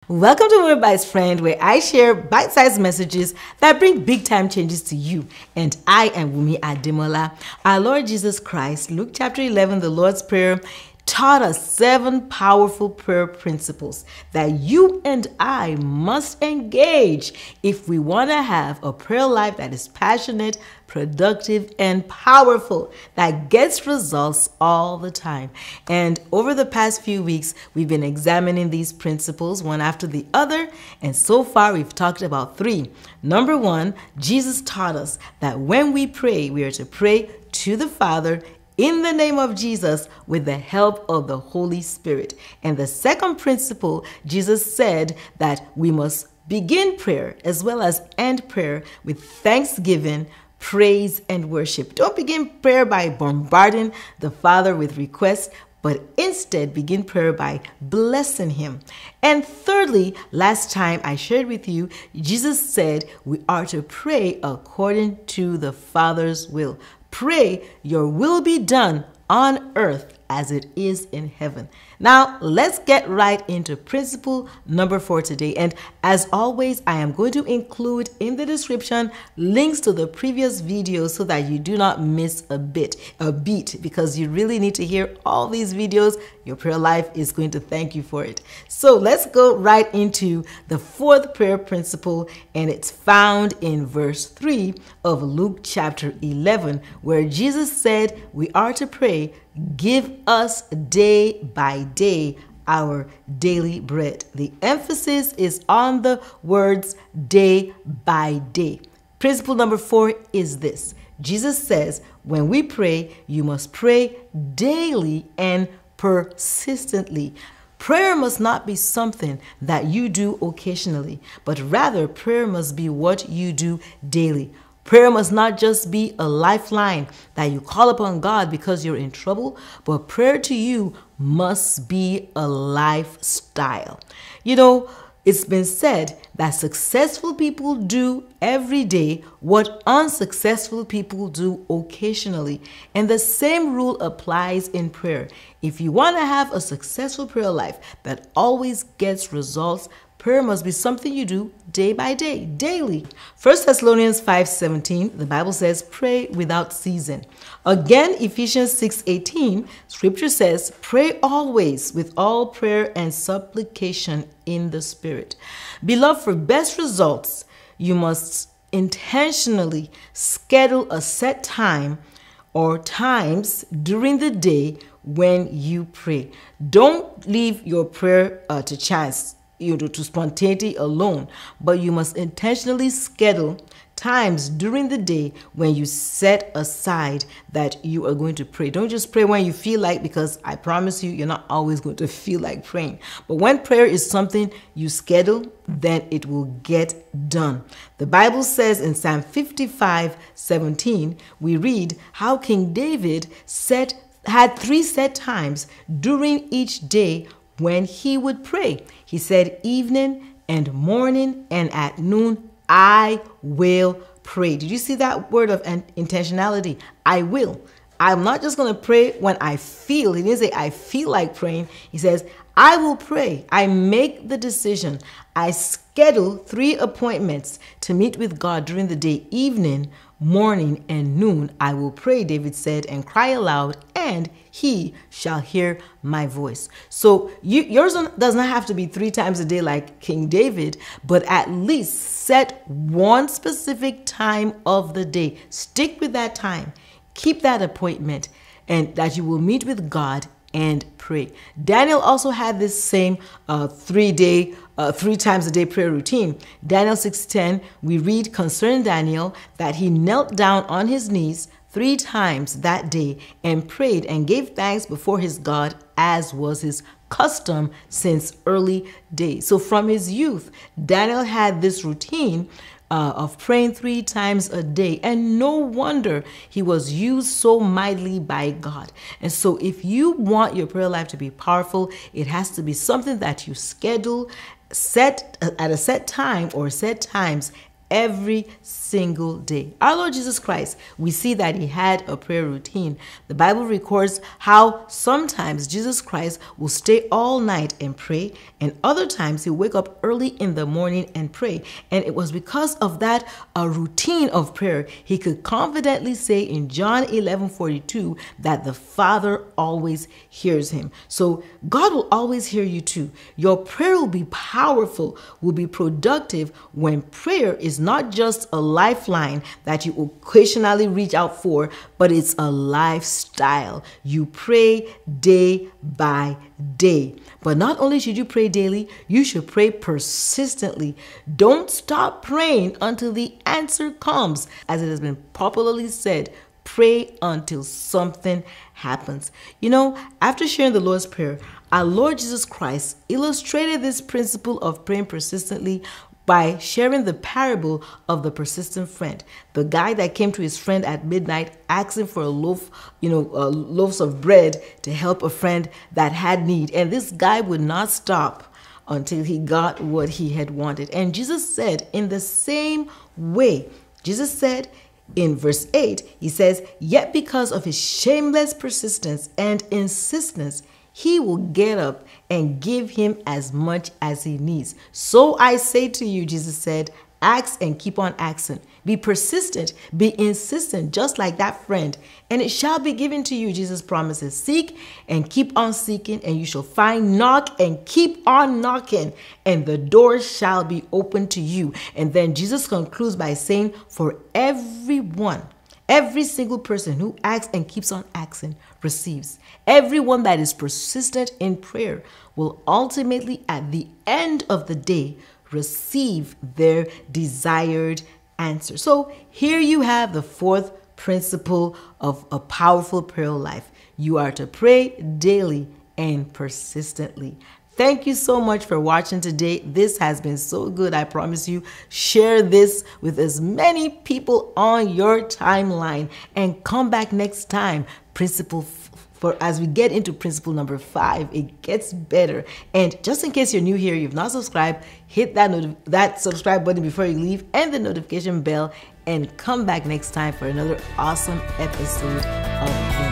Welcome to Word Bites Friend, where I share bite-sized messages that bring big-time changes to you. And I am Wumi Ademola. Our Lord Jesus Christ, Luke chapter 11, the Lord's Prayer, taught us 7 powerful prayer principles that you and I must engage if we want to have a prayer life that is passionate, productive, and powerful, that gets results all the time. And over the past few weeks, we've been examining these principles one after the other, and so far we've talked about 3. Number 1, Jesus taught us that when we pray, we are to pray to the Father in the name of Jesus with the help of the Holy Spirit. And the second principle, Jesus said that we must begin prayer as well as end prayer with thanksgiving, praise, and worship. Don't begin prayer by bombarding the Father with requests, but instead begin prayer by blessing Him. And thirdly, last time I shared with you, Jesus said we are to pray according to the Father's will. Pray your will be done on earth as it is in heaven. Now, let's get right into principle number 4 today. And as always, I am going to include in the description links to the previous videos so that you do not miss a beat, because you really need to hear all these videos. Your prayer life is going to thank you for it. So let's go right into the 4th prayer principle, and it's found in verse 3 of Luke chapter 11, where Jesus said we are to pray, "Give us day by day our daily bread." The emphasis is on the words day by day. Principle number 4 is this. Jesus says when we pray, you must pray daily and persistently. Prayer must not be something that you do occasionally, but rather prayer must be what you do daily. Prayer must not just be a lifeline that you call upon God because you're in trouble, but prayer to you must be a lifestyle. You know, it's been said that successful people do every day what unsuccessful people do occasionally. And the same rule applies in prayer. If you want to have a successful prayer life that always gets results, prayer must be something you do day by day, daily. 1 Thessalonians 5:17, the Bible says, pray without ceasing. Again, Ephesians 6:18, scripture says, pray always with all prayer and supplication in the Spirit. Beloved, for best results, you must intentionally schedule a set time or times during the day when you pray. Don't leave your prayer to chance, to spontaneity alone, but you must intentionally schedule times during the day when you set aside that you are going to pray. Don't just pray when you feel like, because I promise you, you're not always going to feel like praying. But when prayer is something you schedule, then it will get done. The Bible says in Psalm 55:17, we read how King David had 3 set times during each day when he would pray. He said, evening and morning and at noon, I will pray. Did you see that word of intentionality? I will. I'm not just going to pray when I feel. He didn't say I feel like praying. He says, I will pray. I make the decision. I schedule 3 appointments to meet with God during the day, evening, morning, and noon. I will pray, David said, and cry aloud, and he shall hear my voice. So yours does not have to be 3 times a day like King David, but at least set one specific time of the day. Stick with that time. Keep that appointment, and that you will meet with God and pray. Daniel also had this same 3 times a day prayer routine. Daniel 6:10, we read concerning Daniel that he knelt down on his knees 3 times that day and prayed and gave thanks before his God, as was his custom since early days. So from his youth, Daniel had this routine of praying 3 times a day, and no wonder he was used so mightily by God. And so if you want your prayer life to be powerful, it has to be something that you schedule, set at a set time or set times every single day. Our Lord Jesus Christ, we see that he had a prayer routine. The Bible records how sometimes Jesus Christ will stay all night and pray, and other times he'll wake up early in the morning and pray. And it was because of that a routine of prayer he could confidently say in John 11:42 that the Father always hears him. So God will always hear you too. Your prayer will be powerful, will be productive when prayer is not just a lifeline that you occasionally reach out for, but it's a lifestyle. You pray day by day. But not only should you pray daily, you should pray persistently. Don't stop praying until the answer comes. As it has been popularly said, pray until something happens. You know, after sharing the Lord's Prayer, our Lord Jesus Christ illustrated this principle of praying persistently by sharing the parable of the persistent friend, the guy that came to his friend at midnight asking for a loaf, loaves of bread to help a friend that had need. And this guy would not stop until he got what he had wanted. And Jesus said, in the same way, Jesus said in verse 8, he says, yet because of his shameless persistence and insistence, he will get up and give him as much as he needs. So I say to you, Jesus said, ask and keep on asking. Be persistent, be insistent, just like that friend, and it shall be given to you, Jesus promises. Seek and keep on seeking, and you shall find. Knock and keep on knocking, and the door shall be opened to you. And then Jesus concludes by saying, for everyone, every single person who asks and keeps on asking receives. Everyone that is persistent in prayer will ultimately, at the end of the day, receive their desired answer. So here you have the fourth principle of a powerful prayer life. You are to pray daily and persistently. Thank you so much for watching today. This has been so good. I promise you, share this with as many people on your timeline and come back next time. As we get into principle number 5, it gets better. And just in case you're new here, you've not subscribed, hit that subscribe button before you leave and the notification bell, and come back next time for another awesome episode of